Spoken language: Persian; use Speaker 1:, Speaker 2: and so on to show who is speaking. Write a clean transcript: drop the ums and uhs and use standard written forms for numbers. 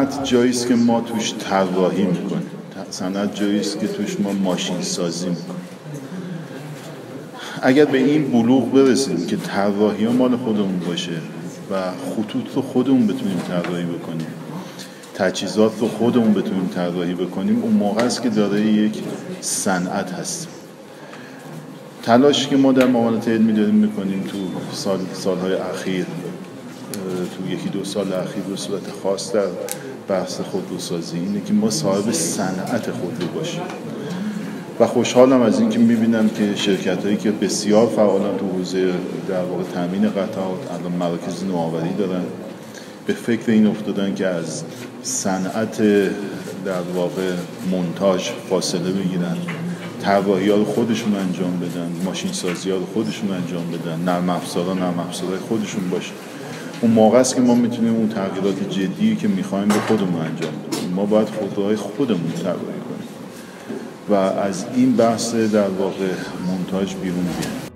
Speaker 1: صنعت جایی است که ما توش طراحی میکنیم، صنعت جایی است که توش ما ماشین سازی میکنیم. اگر به این بلوغ برسیم که طراحی ها مال خودمون باشه و خطوط رو خودمون بتونیم طراحی بکنیم، تجهیزات رو خودمون بتونیم طراحی بکنیم، اون موقع است که داره یک صنعت هست. تلاش که ما در معاونت علمی داریم میکنیم تو سالهای اخیر، تو یکی دو سال اخیر به صورت خاص در بحث خودروسازی اینه که ما صاحب صنعت خودرو باشیم و خوشحالم از این که میبینم که شرکت هایی که بسیار فعالن تو حوزه در واقع تامین قطعات الان مراکز نوآوری دارن، به فکر این افتادن که از صنعت در واقع مونتاژ فاصله بگیرن، طراحی ها رو خودشون انجام بدن، ماشین سازی ها رو خودشون انجام بدن، نرم افزارهای خودشون باشه. اون موقع است که ما میتونیم اون تغییرات جدی که میخوایم به خودمون انجام بدیم. ما باید خودروهای خودمون طراحی کنیم و از این بحث در واقع مونتاژ بیرون بیایم.